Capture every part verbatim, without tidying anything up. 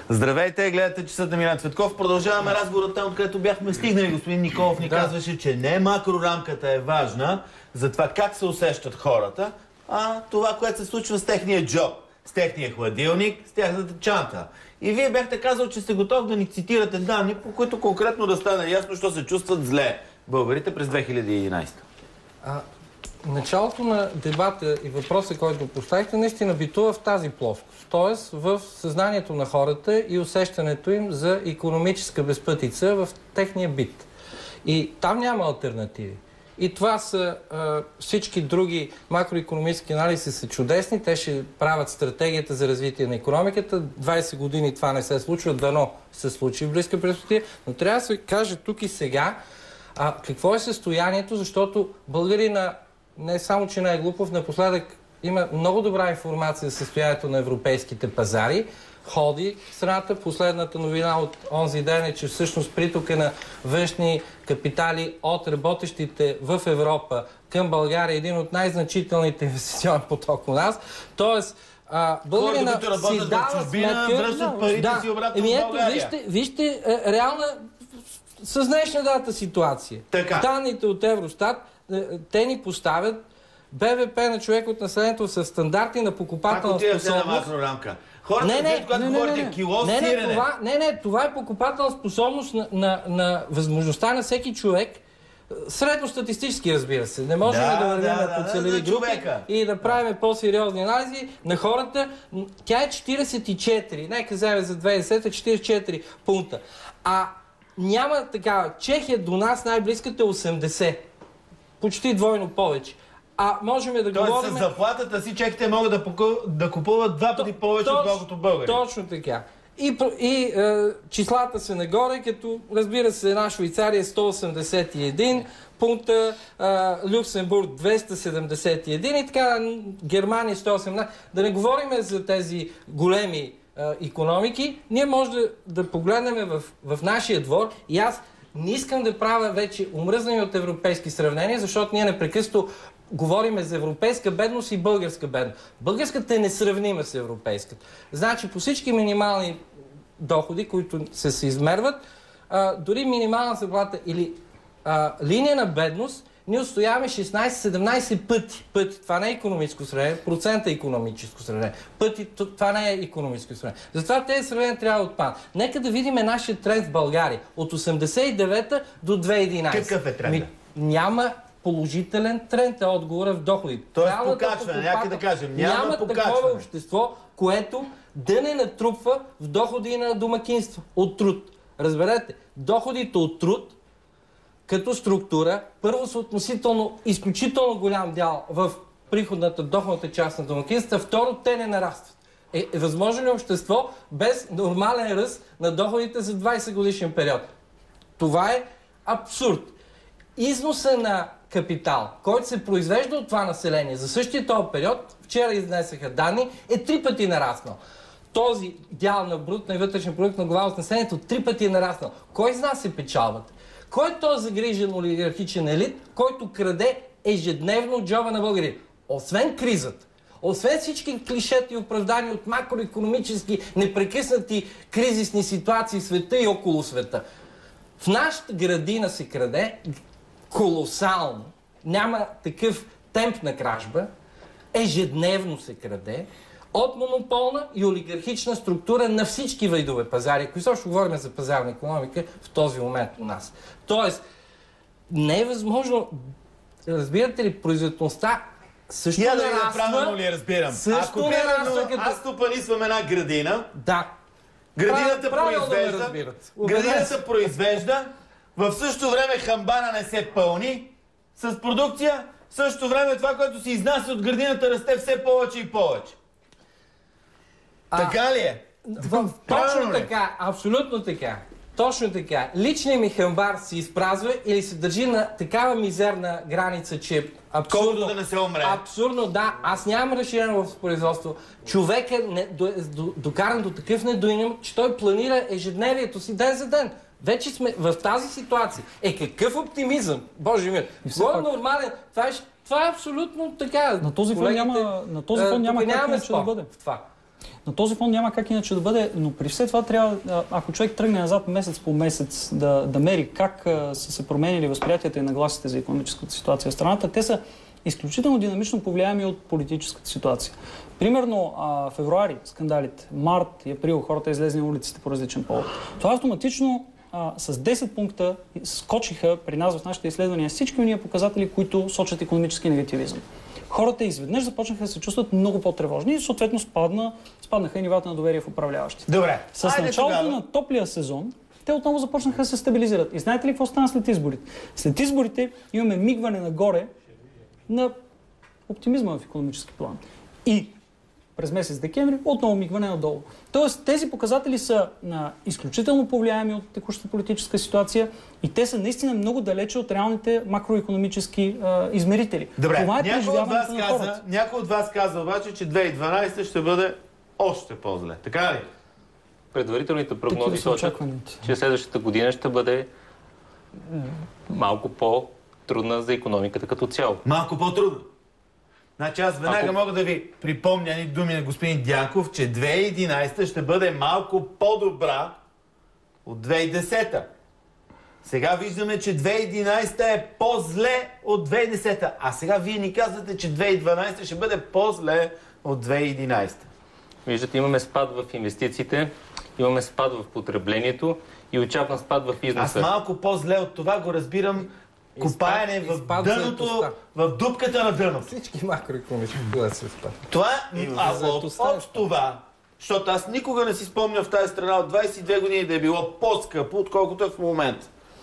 Здравейте, гледате часът на Милен Цветков. Продължаваме разговора там, откъдето бяхме стигнали. Господин Николов ни да. казваше, че не макрорамката е важна за това как се усещат хората, а това, което се случва с техния джоб, с техния хладилник, с тяхната чанта. И вие бяхте казал, че сте готов да ни цитирате данни, по които конкретно да стане ясно, що се чувстват зле българите през две хиляди и единадесета. А, началото на дебата и въпроса, който поставихте, наистина битува в тази плоскост. Тоест в съзнанието на хората и усещането им за икономическа безпътица в техния бит. И там няма алтернативи. И това са а, всички други макроикономически анализи са чудесни. Те ще правят стратегията за развитие на икономиката. двадесет години това не се случва, дано се случи в близка перспектива. Но трябва да се каже тук и сега а, какво е състоянието, защото българина не само, че не е глупав, напоследък има много добра информация за състоянието на европейските пазари. Ходи страната. Последната новина от онзи ден е, че всъщност притока на външни капитали от работещите в Европа към България е един от най-значителните инвестиционни поток у нас. Тоест, а, българина си дава сметка... връщат парите да, си обратно еми, в ето, България. Вижте, вижте е, реална с днешна дата ситуация. Така. Данните от Евростат, те ни поставят БВП на човек от населението с стандарти на покупателна способност. На макрорамка. Хората, не, не, когато не, говорите не, кило не, сирене... Не, това, не, не, това е покупателна способност на, на, на възможността на всеки човек, средностатистически, разбира се. Не можем да, да вървим да, по да, целеви да, групи човека. И да правим по-сериозни анализи на хората. Тя е четиридесет и четири, нека вземе за две хиляди и десета четиридесет и четири пункта. А няма такава. Чехия до нас най-близката е осемдесет. Почти двойно повече. А можем да Тоест, говорим... с заплатата си чехите могат да, поку... да купуват два пъти повече, отколкото българи. Точно така. И, и е, числата са нагоре, като разбира се, една Швейцария сто осемдесет и един пункта, е, Люксембург двеста седемдесет и един и така Германия сто и осемнадесет. Да не говорим за тези големи е, икономики, ние може да, да погледнем в, в нашия двор и аз не искам да правя вече умръзнани от европейски сравнения, защото ние непрекъснато говориме за европейска бедност и българска бедност. Българската е несравнима с европейската. Значи по всички минимални доходи, които се, се измерват, а, дори минимална заплата или а, линия на бедност, ние отстояваме шестнадесет-седемнадесет пъти. пъти. Това не е икономическо сравнение, процента е икономическо сравнение. Пъти, това не е икономическо сравнение. Затова тези сравнения трябва да отпадат. Нека да видим нашия тренд в България. От осемдесет и девета до две хиляди и единадесета. Какъв е трендът? Няма положителен тренд е отговора в доходите. Тоест покачване, някъде да кажем. Няма, няма покачване. Такова общество, което да не натрупва в доходи на домакинства от труд. Разберете, доходите от труд като структура, първо са относително изключително голям дял в приходната, доходната част на домакинства, второ, те не нарастват. Е, е възможно ли общество без нормален ръст на доходите за двадесет годишен период? Това е абсурд. Износа на капитал, който се произвежда от това население за същия този период, вчера изнесаха данни, е три пъти нараснал. Този дял на брутния вътрешен продукт на глава от населението три пъти е нараснал. Кой из нас се печалват? Кой е този загрижен олигархичен елит, който краде ежедневно от джоба на българи? Освен кризата, освен всички клишета и оправдания от макроикономически непрекъснати кризисни ситуации в света и около света, в нашата градина се краде колосално. Няма такъв темп на кражба. Ежедневно се краде от монополна и олигархична структура на всички видове пазари. Ако изобщо говорим за пазарна икономика в този момент у нас. Тоест, не е възможно, разбирате ли, производителността също Я нараства. да правилно ли разбирам? Също Ако нараства като... аз стопанисвам една градина, да. градината Правилно произвежда, ме градината произвежда, в същото време хамбана не се пълни с продукция, в същото време това, което се изнася от градината, расте все повече и повече. А, така ли е? В, точно така, абсолютно така. Точно така. Личният ми хамбар се изпразва или се държи на такава мизерна граница, че абсурдно... Колкото да не се умре. Абсурдно, да. Аз нямам разширено в производство. Човек е не, до, до, докаран до такъв недоиним, че той планира ежедневието си ден за ден. Вече сме в тази ситуация. Е, какъв оптимизъм? Боже мир. Това е нормален. Това е, това е абсолютно така. На този фон няма, на този фон няма как иначе да бъде. Това. На този фон няма как иначе да бъде, но при все това трябва, ако човек тръгне назад месец по месец, да, да мери как а, са се променили възприятията и нагласите за икономическата ситуация в страната, те са изключително динамично повлияеми от политическата ситуация. Примерно, а, февруари скандалите, март и април хората излезли на улиците по различен повод. Това автоматично а, с десет пункта скочиха при нас в нашите изследвания всички уния показатели, които сочат икономически негативизъм. Хората изведнъж започнаха да се чувстват много по-тревожни и съответно спадна, спаднаха и нивата на доверие в управляващите. Добре. С Айде началото тогава на топлия сезон те отново започнаха да се стабилизират. И знаете ли какво стана след изборите? След изборите имаме мигване нагоре на оптимизма в икономически план. И през месец декември отново мигване надолу. Тоест тези показатели са а, изключително повлияеми от текущата политическа ситуация и те са наистина много далече от реалните макроекономически а, измерители. Добре, това е някой от, вас на каза, някой от вас каза обаче, че две хиляди и дванадесета ще бъде още по-зле. Така ли? Предварителните прогнози сочат, че следващата година ще бъде малко по-трудна за икономиката като цяло. Малко по-трудна? Значи аз веднага Ако... мога да ви припомня ни думи на господин Дянков, че две хиляди и единадесета ще бъде малко по-добра от две хиляди и десета. Сега виждаме, че две хиляди и единадесета е по-зле от две хиляди и десета. А сега вие ни казвате, че две хиляди и дванадесета ще бъде по-зле от две хиляди и единадесета. Виждате, имаме спад в инвестициите, имаме спад в потреблението и очакван спад в износа. Аз малко по-зле от това го разбирам копаене в дъното, в дупката на дъното. Всички макроекономически бъдат се спад. Това, а от, от това, защото аз никога не си спомня в тази страна от двадесет и две години да е било по-скъпо, отколкото е в момента.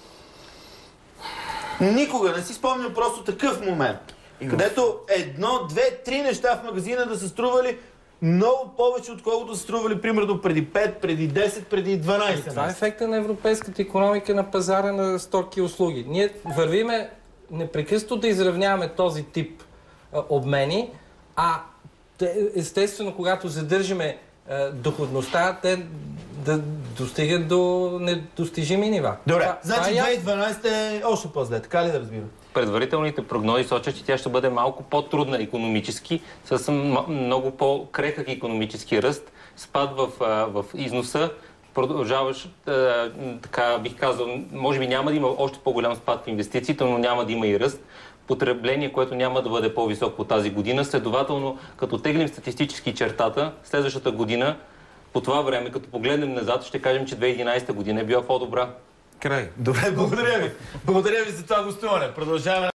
Никога не си спомня просто такъв момент, където едно, две, три неща в магазина да са стрували много повече, отколкото са стрували, примерно, преди пет, преди десет, преди дванадесет. Това е ефекта на европейската икономика на пазара на стоки и услуги. Ние вървиме непрекъснато да изравняваме този тип а, обмени, а естествено, когато задържиме а, доходността, те да достигат до недостижими нива. Добре, това, значи това е две хиляди и дванадесета е още по-зле, така ли да разбирам? Предварителните прогнози сочат, че тя ще бъде малко по-трудна икономически, с много по-крехък икономически ръст, спад в, в износа, продължаваш, така бих казал, може би няма да има още по-голям спад в инвестициите, но няма да има и ръст. Потребление, което няма да бъде по-високо тази година. Следователно, като теглим статистически чертата, следващата година, по това време, като погледнем назад, ще кажем, че две хиляди и единадесета година е била по-добра. Край. Добре, благодаря ви. Благодаря ви за това гостуване. Продължаваме.